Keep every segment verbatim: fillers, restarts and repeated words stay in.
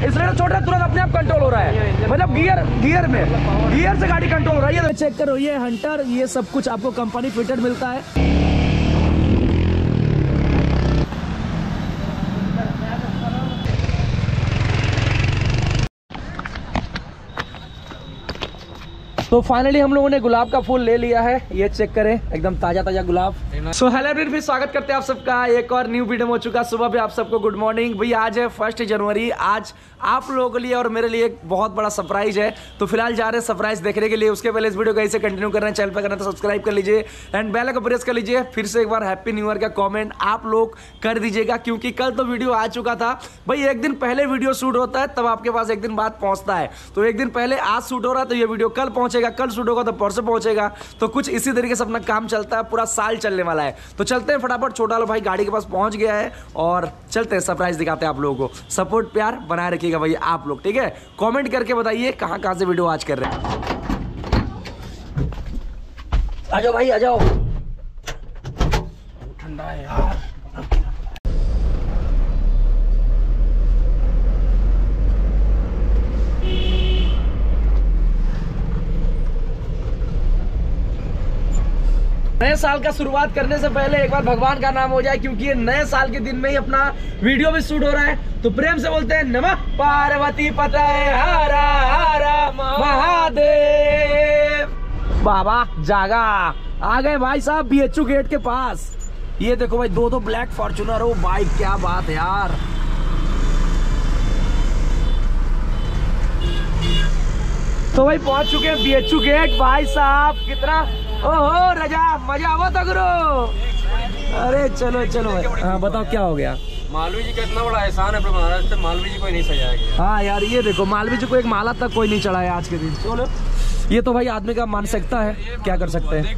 इसलिए छोटा तुरंत अपने आप कंट्रोल हो रहा है, मतलब गियर गियर में गियर से गाड़ी कंट्रोल हो रही है। चेक करो ये हंटर, ये सब कुछ आपको कंपनी फिटेड मिलता है। तो फाइनली हम लोगों ने गुलाब का फूल ले लिया है, ये चेक करें एकदम ताजा ताजा गुलाब। सो हेलो एवरीवन, फिर स्वागत करते हैं आप सबका एक और न्यू वीडियो में हो चुका। सुबह भी आप सबको गुड मॉर्निंग। भैया आज है फर्स्ट जनवरी, आज आप लोगों के लिए और मेरे लिए एक बहुत बड़ा सरप्राइज है। तो फिलहाल जा रहे हैं सरप्राइज देखने के लिए। उसके पहले इस वीडियो को ऐसे कंटिन्यू करना है, चैनल पर करना तो सब्सक्राइब कर लीजिए एंड बेल को प्रेस कर लीजिए। फिर से एक बार हैप्पी न्यू ईयर का कॉमेंट आप लोग कर दीजिएगा, क्योंकि कल तो वीडियो आ चुका था। भाई एक दिन पहले वीडियो शूट होता है तब आपके पास एक दिन बाद पहुंचता है। तो एक दिन पहले आज शूट हो रहा है तो ये वीडियो कल पहुंचेगा, कल शूट होगा तो परसों पहुंचेगा। तो कुछ इसी तरीके से अपना काम चलता है, पूरा साल चलने वाला है। तो चलते हैं फटाफट, छोटा वाला भाई गाड़ी के पास पहुंच गया है और चलते हैं सरप्राइज दिखाते हैं आप लोगों को। सपोर्ट प्यार बनाए रखिएगा भाई आप लोग, ठीक है। कमेंट करके बताइए कहां कहां से वीडियो आज कर रहे हैं। आ जाओ भाई आ जाओ, ठंडा है यार। नए साल का शुरुआत करने से पहले एक बार भगवान का नाम हो जाए, क्योंकि ये नए साल के दिन में ही अपना वीडियो भी शूट हो रहा है। तो प्रेम से बोलते हैं नमः पार्वती पतये हरा हरा महादेव। बाबा जागा, आ गए भाई साहब बीएचयू गेट के पास। ये देखो भाई दो दो ब्लैक फॉर्च्यूनर हो बाइक, क्या बात है यार। तो भाई पहुंच चुके हैं बीएचयू गेट। भाई साहब कितना ओहो रजा, मजा आवा तो गुरु। अरे चलो चलो भाई, हाँ बताओ क्या हो गया। मालवी जी का इतना बड़ा एहसान है अपने महाराष्ट्र में, मालवी जी को नहीं सजाया गया। हाँ यार ये देखो मालवी जी को एक माला तक कोई नहीं चढ़ाया आज के दिन। चलो ये तो भाई आदमी का मानसिकता है, क्या कर सकते हैं।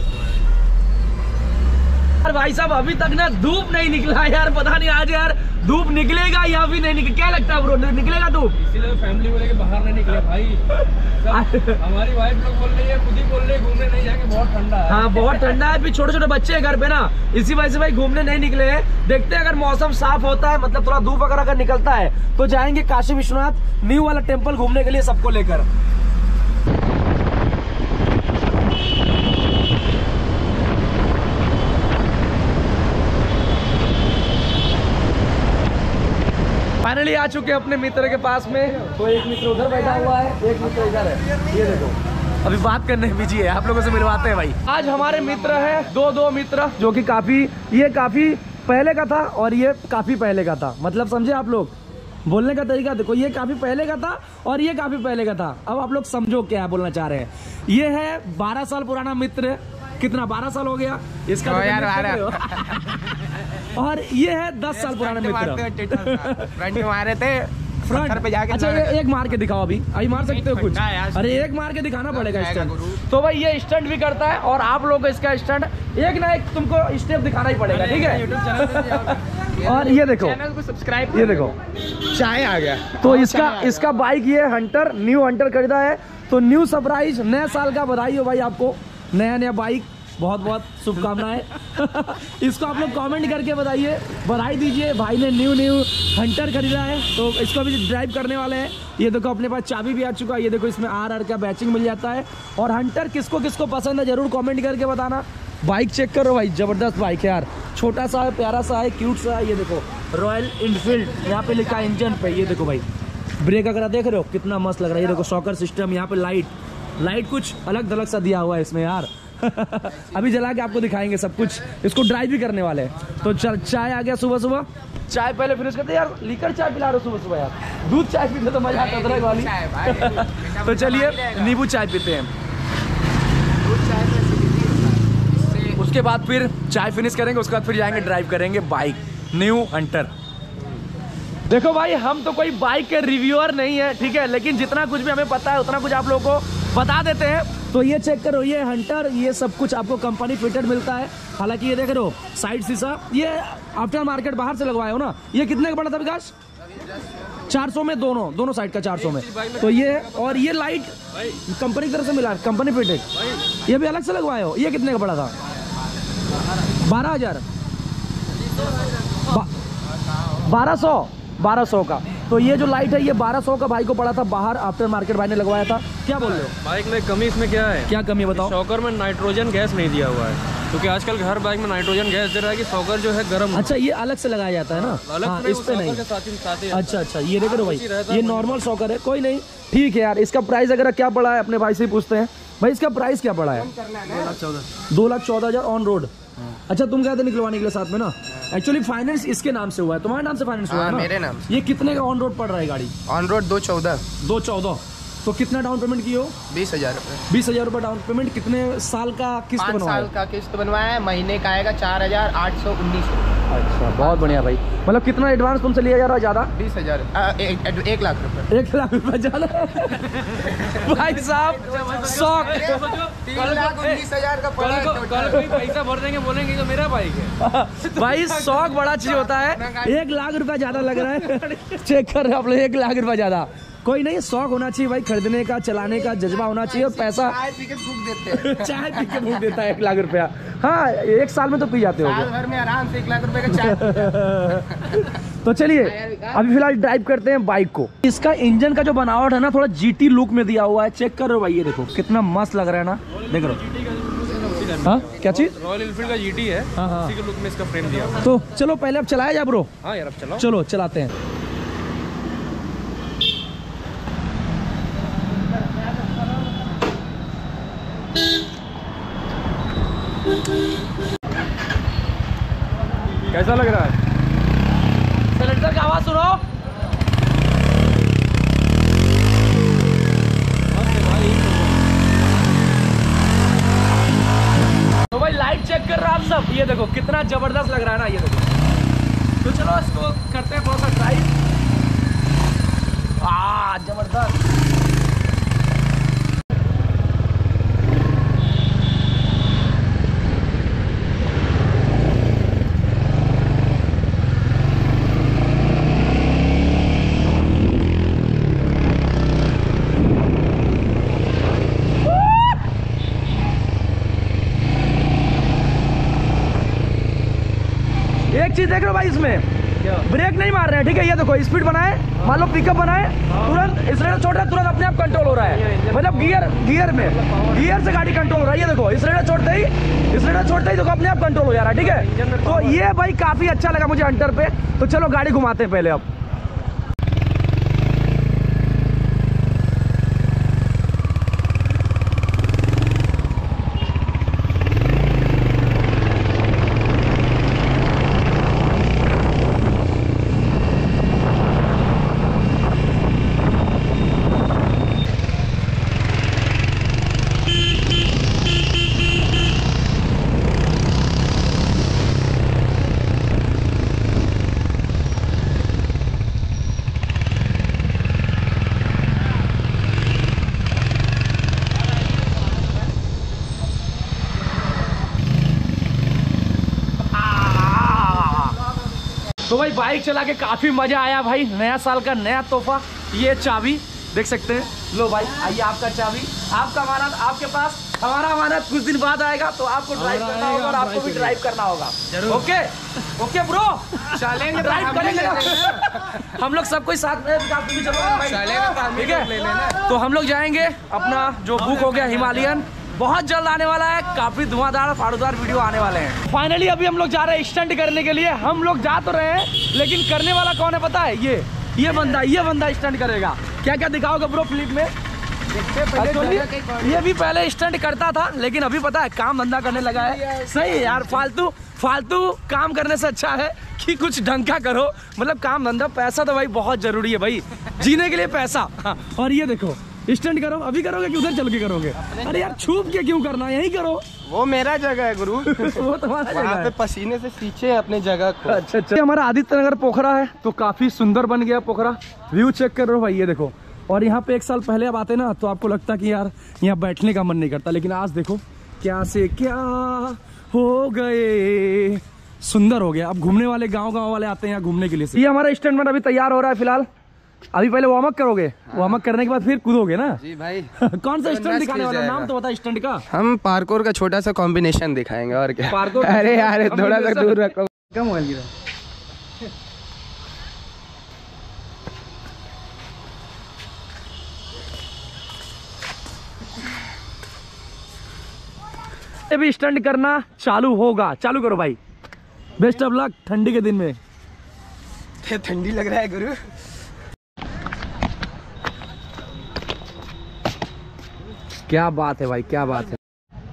यार भाई साहब अभी तक ना धूप नहीं निकला यार, पता नहीं आज यार धूप निकलेगा या भी नहीं निकले, क्या लगता है ब्रो निकलेगा धूप? इसीलिए तो फैमिली को लेके बाहर नहीं निकले भाई। हमारी वाइफ लोग बोल रही है, खुद ही बोल रही है घूमने नहीं जाएंगे, बहुत ठंडा है। हाँ बहुत ठंडा है, फिर छोटे छोटे बच्चे हैं घर पे ना, इसी वजह से भाई घूमने नहीं निकले हैं। देखते हैं अगर मौसम साफ होता है, मतलब थोड़ा धूप अगर अगर निकलता है तो जाएंगे काशी विश्वनाथ न्यू वाला टेम्पल घूमने के लिए सबको लेकर। फाइनली आ चुके हैं अपने मित्र के पास में। तो एक मित्र उधर बैठा हुआ है, एक मित्र इधर है, ये देखो अभी बात करने में बिजी है, आप लोगों से मिलवाते हैं भाई। आज हमारे मित्र हैं दो दो मित्र, जो कि काफी ये काफी पहले का था और ये काफी पहले का था, मतलब समझे आप लोग बोलने का तरीका। देखो ये काफी पहले का था और ये काफी पहले का था। अब आप लोग समझो क्या बोलना चाह रहे हैं। ये है बारह साल पुराना मित्र, कितना बारह साल हो गया इसका तो यार और ये है दस साल पुराना मित्र। मारे थे फ्रंट पे जाके। अच्छा ये एक मार के दिखाओ, अभी अभी मार सकते हो कुछ? अरे एक मार के दिखाना पड़ेगा स्टंट। तो भाई ये स्टंट भी करता है और आप लोगों को इसका स्टंट एक ना एक तुमको स्टेप दिखाना ही पड़ेगा, ठीक है। और ये देखो चैनल को सब्सक्राइब, ये देखो चाय आ गया। तो इसका इसका बाइक ये हंटर, न्यू हंटर खरीदा है। तो न्यू सरप्राइज, नए साल का बधाई हो भाई आपको, नया नया बाइक, बहुत बहुत शुभकामनाएं। इसको आप लोग कमेंट करके बताइए, बधाई दीजिए, भाई ने न्यू न्यू हंटर खरीदा है। तो इसको भी ड्राइव करने वाले हैं। ये देखो अपने पास चाबी भी आ चुका है, ये देखो इसमें आर आर का बैचिंग मिल जाता है। और हंटर किसको किसको पसंद है जरूर कमेंट करके बताना। बाइक चेक करो भाई, जबरदस्त बाइक है यार, छोटा सा है, प्यारा सा है, क्यूट सा है। ये देखो रॉयल इनफील्ड यहाँ पे लिखा है इंजन पे। ये देखो भाई ब्रेक अगर देख रहे हो कितना मस्त लग रहा है। ये देखो शॉकर सिस्टम, यहाँ पे लाइट लाइट कुछ अलग दलग सा दिया हुआ है इसमें यार। अभी जला के आपको दिखाएंगे सब कुछ। इसको ड्राइव भी करने वाले हैं। तो चाय आ गया सुबह सुबह, चाय पहले फिनिश करते यार। लीकर चाय पिला रहे हो सुबह सुबह यार, दूध चाय पीते तो मजा आता अदरक वाली। तो चलिए नींबू चाय पीते हैं, उसके बाद फिर चाय फिनिश करेंगे, उसके बाद फिर जाएंगे ड्राइव करेंगे बाइक न्यू हंटर। देखो भाई हम तो कोई बाइक के रिव्यूअर नहीं है, ठीक है, लेकिन जितना कुछ भी हमें पता है उतना कुछ आप लोगों को बता देते हैं। तो ये चेक करो, ये हंटर, ये सब कुछ आपको कंपनी फिटेड मिलता है। हालांकि ये देख रहे हो साइड शीशा, ये आफ्टर मार्केट बाहर से लगवाए हो ना। ये कितने का पड़ा था विकास? चार सौ में दोनों दोनों साइड का चार सौ में। तो ये और ये लाइट कंपनी की तरफ से मिला, कंपनी फिटेड। ये भी अलग से लगवाए हो, ये कितने का पड़ा था? बारह हजार बारह सौ बारह सौ का। तो ये जो लाइट है ये बारह सौ का भाई को पड़ा था बाहर, आफ्टर मार्केट भाई ने लगवाया था। क्या बोल रहे हो? बाइक में कमी इसमें क्या है? क्या कमी बताओ? शॉकर में नाइट्रोजन गैस नहीं दिया हुआ है, क्योंकि आजकल हर बाइक में नाइट्रोजन गैस दे रहा है कि शॉकर जो है गर्म। अच्छा, ये अलग से लगाया जाता है ना? अलग हाँ, से इस पे नहीं। साथ ही साथ ही अच्छा अच्छा, ये देख रहे भाई, ये नॉर्मल शॉकर है, कोई नहीं, ठीक है यार। इसका प्राइस वगैरह क्या पड़ा है अपने भाई से पूछते हैं। भाई इसका प्राइस क्या पड़ा है? दो लाख चौदह हजार ऑन रोड। अच्छा, तुम कहते निकलवाने के लिए साथ में ना? एक्चुअली फाइनेंस इसके नाम से हुआ है, तुम्हारे नाम से फाइनेंस हुआ है ना? मेरे नाम से। ये कितने का ऑन रोड पड़ रहा है गाड़ी? ऑन रोड दो चौदह। दो चौदह। तो कितना डाउन पेमेंट किए हो? बीस हजार रुपये। बीस हजार रुपये डाउन पेमेंट। कितने साल का किस्त पाँच बनवाया? साल का किस्त बनवाया है, महीने का आएगा चार हजार आठ सौ उन्नीस। अच्छा, बहुत बढ़िया भाई। मतलब कितना एडवांस तुमसे लिया जा रहा है? ज्यादा? बीस हजार एक, एक लाख रुपए। एक लाख रुपए ज्यादा। भाई साहब शौक। तीन लाख उन्नीस हजार का पड़ा है कल कल कोई पैसा भर देंगे, बोलेंगे तो मेरा बाइक है। भाई शौक बड़ा चीज होता है। एक लाख रुपया ज्यादा लग रहा है, चेक कर रहे हो आप लोग, एक लाख रुपया ज्यादा। कोई नहीं, शौक होना चाहिए भाई, खरीदने का, चलाने का जज्बा होना चाहिए। और पैसा चाय पी के फूक देते हैं। चाय पी के फूक देता है एक लाख रुपया। हाँ, एक साल में तो पी जाते हो। साल भर में आराम से एक लाख रुपए का चाय। तो चलिए अभी फिलहाल ड्राइव करते हैं बाइक को। इसका इंजन का जो बनावट है ना, थोड़ा जीटी लुक में दिया हुआ है। चेक कर रहे हो भाई, ये देखो कितना मस्त लग रहा है ना, देख रहे हो। हाँ, क्या चीज? रॉयल एनफील्ड का जीटी है, हाँ हाँ। इसी के लुक में इसका फ्रेम दिया हुआ है। तो चलो पहले अब चलाया जा ब्रो। हाँ यार, अब चलो चलो चलाते हैं। कैसा लग रहा है? सिलेंडर की आवाज सुनो। तो भाई लाइट चेक कर रहे हो आप सब, ये देखो कितना जबरदस्त लग रहा है ना, ये देखो। तो चलो इसको करते हैं थोड़ा सा ड्राइव। आ जबरदस्त। एक चीज देख रहे हो भाई, इसमें ब्रेक नहीं मार रहे हैं, ठीक है? ये देखो स्पीड बनाए, मान लो पिकअप बनाए, तुरंत एक्सीलरेटर छोड़ रहे हैं, तुरंत अपने आप कंट्रोल हो रहा है। मतलब गियर गियर में गियर से गाड़ी कंट्रोल हो रहा है। ये देखो एक्सीलरेटर छोड़ते ही एक्सीलरेटर छोड़ते ही देखो अपने आप कंट्रोल हो जा रहा है, ठीक है? तो ये भाई काफी अच्छा लगा मुझे हंटर पे। तो चलो गाड़ी घुमाते हैं पहले अब। तो भाई बाइक चला के काफी मजा आया भाई। नया साल का नया तोहफा, ये चाबी देख सकते हैं। लो भाई, आइए आपका चाबी, आपका अमानत आपके पास। हमारा अमानत कुछ दिन बाद आएगा, तो आपको ड्राइव करना होगा और आपको भी ड्राइव करना होगा। ओके ओके ब्रो, चलेंगे, ड्राइव करेंगे ना हम लोग सब कोई साथ में, ठीक है? तो हम लोग जाएंगे, अपना जो बुक हो गया हिमालयन बहुत जल्द आने वाला है। काफी धुआंधार फाड़ूदार वीडियो आने वाले हैं। फाइनली अभी हम लोग जा रहे हैं स्टंट करने के लिए। हम लोग जा तो रहे हैं, लेकिन करने वाला कौन है पता है? ये ये बंदा ये बंदा स्टंट करेगा। क्या क्या दिखाओगे ब्रो फ्लिप में? ये भी पहले स्टंट करता था, लेकिन अभी पता है काम धंधा करने लगा है। सही है यार, फालतू फालतू काम करने से अच्छा है कि कुछ ढंग का करो। मतलब काम धंधा, पैसा तो भाई बहुत जरूरी है भाई, जीने के लिए पैसा। हाँ, और ये देखो स्टंट करो। अभी करोगे कि उधर चल के करोगे? अरे यार छुप के क्यों करना, यही करो। वो मेरा जगह है गुरु। वो तुम्हारा जगह है। पे पसीने से सींचे अपने जगह को। अच्छा अच्छा, हमारा आदित्य नगर पोखरा है, तो काफी सुंदर बन गया पोखरा। व्यू चेक कर रहे हो भाई, ये देखो। और यहाँ पे एक साल पहले अब आते ना, तो आपको लगता कि यार यहाँ बैठने का मन नहीं करता, लेकिन आज देखो क्या से क्या हो गए, सुंदर हो गया। अब घूमने वाले गाँव गाँव वाले आते हैं यहाँ घूमने के लिए। ये हमारा स्टंटमैन अभी तैयार हो रहा है फिलहाल। अभी पहले वार्म अप करोगे, वार्म अप करने के बाद फिर कूदोगे ना? जी भाई। कौन सा स्टंट दिखाने वाला, नाम तो बता स्टंट का। हम पार्कोर का छोटा सा कॉम्बिनेशन दिखाएंगे, और क्या। पार्कोर? अरे यार थोड़ा सा दूर रखो। क्या मोबाइल गिरा? ये भी स्टंट करना चालू होगा। चालू करो भाई। बेस्ट ऑफ लक ठंडी के दिन में। ठंडी लग रहा है गुरु। क्या बात है भाई, क्या बात है।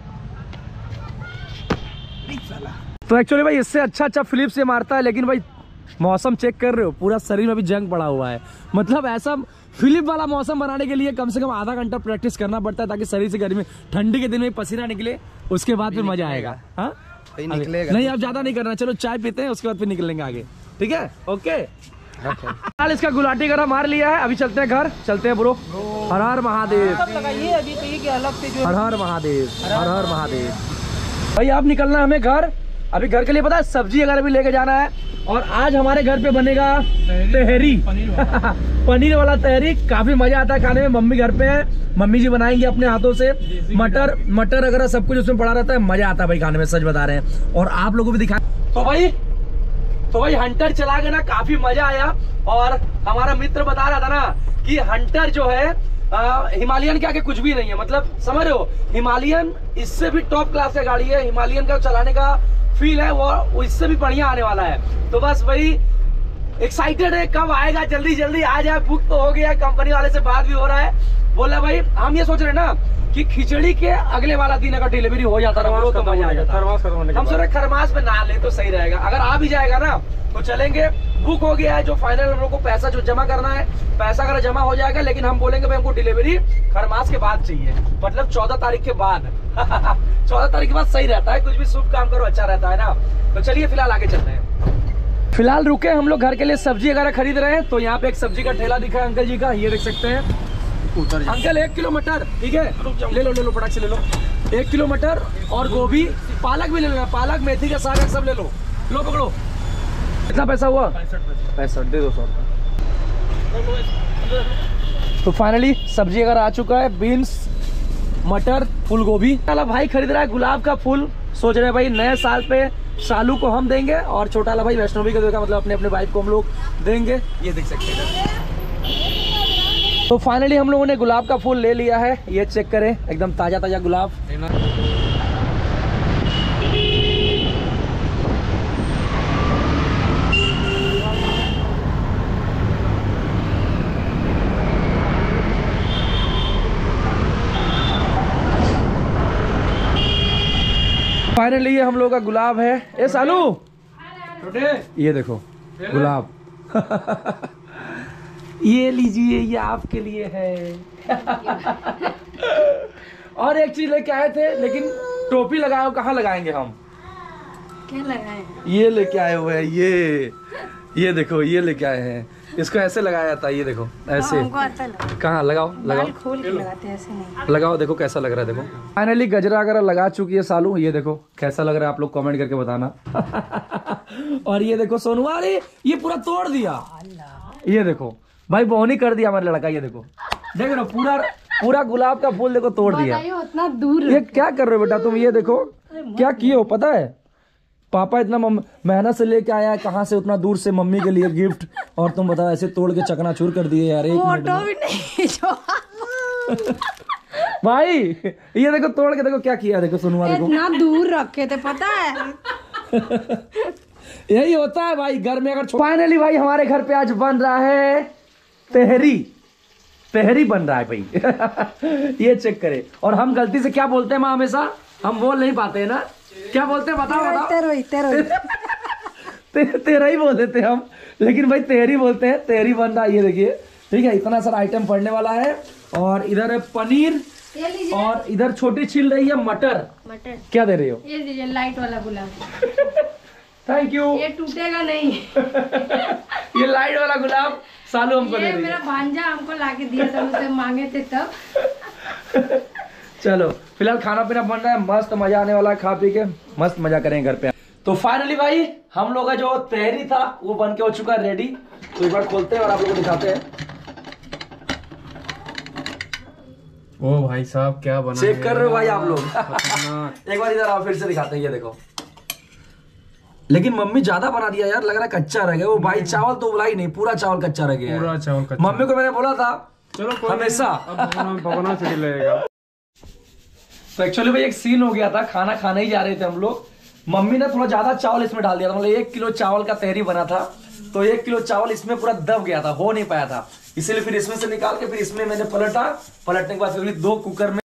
तो एक्चुअली भाई इससे अच्छा अच्छा फ्लिप से मारता है, लेकिन भाई मौसम चेक कर रहे हो, पूरा शरीर में भी जंग पड़ा हुआ है। मतलब ऐसा फिलिप वाला मौसम बनाने के लिए कम से कम आधा घंटा प्रैक्टिस करना पड़ता है, ताकि शरीर से गर्मी, ठंडी के दिन में पसीना निकले, उसके बाद फिर मजा आएगा। हाँ निकलेगा नहीं, आप ज्यादा नहीं करना। चलो चाय पीते हैं, उसके बाद फिर निकलेंगे आगे। ठीक है, ओके। हाल इसका गुलाटी गरा मार लिया है। अभी चलते हैं घर, चलते हैं ब्रो। हर हर महादेव, अभी तो ये अलग से जो हर हर महादेव, हर हर महादेव। भाई आप निकलना है हमें घर। अभी घर के लिए पता है सब्जी अगर भी लेके जाना है। और आज हमारे घर पे बनेगा तहरी, पनीर वाला तहरी। काफी मजा आता है खाने में। मम्मी घर पे है, मम्मी जी बनाएंगे अपने हाथों से। मटर मटर अगर सब कुछ उसमें पड़ा रहता है, मजा आता है भाई खाने में, सच बता रहे हैं। और आप लोगों को भी दिखा। तो भाई तो भाई हंटर चला गया ना, काफी मजा आया। और हमारा मित्र बता रहा था ना कि हंटर जो है हिमालयन के आगे कुछ भी नहीं है। मतलब समझ रहे हो, हिमालयन इससे भी टॉप क्लास का गाड़ी है। हिमालयन का चलाने का फील है वो इससे भी बढ़िया आने वाला है। तो बस वही एक्साइटेड है, कब आएगा, जल्दी जल्दी आ जाए। बुक तो हो गया, कंपनी वाले से बात भी हो रहा है। बोला भाई हम ये सोच रहे हैं ना कि खिचड़ी के अगले वाला दिन अगर डिलीवरी हो जाता है तो मजा आ जाता। हम सोच रहे खरमास में ना ले तो सही रहेगा। अगर आ भी जाएगा ना तो चलेंगे। बुक हो गया है, जो फाइनल हम लोग को पैसा जो जमा करना है, पैसा अगर जमा हो जाएगा, लेकिन हम बोलेंगे भाई हमको डिलीवरी खरमास के बाद चाहिए, मतलब चौदह तारीख के बाद। चौदह तारीख के बाद सही रहता है, कुछ भी शुभ काम करो अच्छा रहता है ना। तो चलिए फिलहाल आगे चलते हैं। फिलहाल रुके हम लोग घर के लिए सब्जी वगैरह खरीद रहे हैं। तो यहाँ पे एक सब्जी का ठेला दिखा है अंकल जी का, ये देख सकते हैं। अंकल एक किलो मटर, ठीक है ले लो ले लो फटाक से ले लो। एक किलो मटर और गोभी, पालक भी ले लो, पालक मेथी का साग सब ले लो। लो पकड़ो। कितना पैसा हुआ? पैंसठ दे दो सौ। तो फाइनली सब्जी अगर आ चुका है, बीन्स, मटर, फूल गोभी। वाला भाई खरीद रहा है गुलाब का फूल। सोच रहे हैं भाई नए साल पे सालू को हम देंगे और छोटा वाला भाई वैष्णवी को देगा, मतलब अपने अपने वाइफ को हम लोग देंगे। ये देख सकते हैं। तो फाइनली हम लोगों ने गुलाब का फूल ले लिया है। ये चेक करें, एकदम ताजा ताजा गुलाब। फाइनली ये हम लोग का गुलाब है। ए सालू, ये देखो गुलाब। ये लीजिए, ये आपके लिए है। और एक चीज लेके आए थे, लेकिन टोपी लगाए, कहाँ लगाएंगे हम? क्या लगाए? ये लेके आए हुए हैं। ये ये देखो, ये लेके आए हैं। इसको ऐसे लगाया था, ये देखो ऐसे। कहाँ लगाओ लगाओ, खोल के लगाते हैं, ऐसे नहीं। लगाओ, देखो कैसा लग रहा है। देखो फाइनली गजरा वगैरह लगा चुकी है सालू। ये देखो कैसा लग रहा है, आप लोग कमेंट करके बताना। और ये देखो सोनुआ, अरे ये पूरा तोड़ दिया। ये देखो भाई बोनी कर दिया हमारे लड़का। ये देखो देख रहे हो, पूरा पूरा गुलाब का फूल देखो तोड़ दिया। उतना दूर ये क्या कर रहे हो बेटा तुम? ये देखो क्या किए हो पता है? पापा इतना मेहनत से लेके आया है, कहाँ से उतना दूर से मम्मी के लिए गिफ्ट, और तुम बताओ ऐसे तोड़ के चकनाचूर कर दिए यार। एक मिनट भी नहीं जो भाई ये देखो तोड़ के देखो क्या किया। देखो सुनुआ देखो, इतना दूर रखे थे पता है। यही होता है भाई घर में। अगर फाइनली भाई हमारे घर पे आज बन रहा है तहरी। तहरी बन रहा है भाई। ये चेक करे। और हम गलती से क्या बोलते हैं माँ, हमेशा हम बोल नहीं पाते हैं ना। क्या बोलते हैं बताओ बताओ? तेरोई, तेरोई। ते, तेरा ही बोल देते हैं हम, लेकिन भाई तहरी बोलते हैं। तहरी बन रहा है, ये देखिए। ठीक है, इतना सारा आइटम पड़ने वाला है। और इधर है पनीर, और इधर छोटी छिल रही है मटर। मटर क्या दे रही हो? ये दीजिए लाइट वाला गुलाब। Thank you. ये टूटेगा नहीं। ये लाइट वाला गुलाब सालू हमको दे रही है। मेरा भांजा हमको लाके दिया था, मुझसे मांगे थे तब। चलो फिलहाल खाना पीना बन रहा है, मस्त मजा आने वाला है। खा पी के मस्त मजा करेंगे घर पे। तो फाइनली भाई हम लोग का जो तहरी था वो बन के हो चुका है रेडी। तो एक बार खोलते हैं और आप लोगों को दिखाते हैं। ओ भाई साहब क्या बना चेक कर रहे हो भाई आप लोग? एक बार इधर आओ, फिर से दिखाते हैं। ये देखो, लेकिन मम्मी ज्यादा बना दिया यार, लग रहा है कच्चा रह गया वो भाई। चावल तो उबला ही नहीं, पूरा चावल कच्चा रह गया। पूरा चावल कच्चा। मम्मी को मैंने बोला था चलो हमेशा भगवान से लगेगा। तो एक्चुअली भाई एक सीन हो गया था, खाना खाने ही जा रहे थे हम लोग, मम्मी ने थोड़ा ज्यादा चावल इसमें डाल दिया था, मतलब एक किलो चावल का तहरी बना था, तो एक किलो चावल इसमें पूरा दब गया था, हो नहीं पाया था, इसीलिए फिर इसमें से निकाल के फिर इसमें मैंने पलटा, पलटने के बाद फिर दो कुकर में